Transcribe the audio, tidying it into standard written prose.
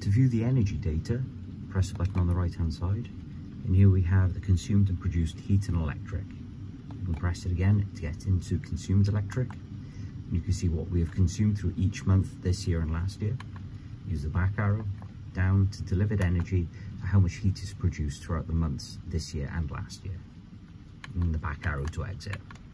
To view the energy data, press the button on the right hand side, and here we have the consumed and produced heat and electric. You can press it again to get into consumed electric. You can see what we have consumed through each month this year and last year. Use the back arrow down to delivered energy for how much heat is produced throughout the months this year and last year. And the back arrow to exit.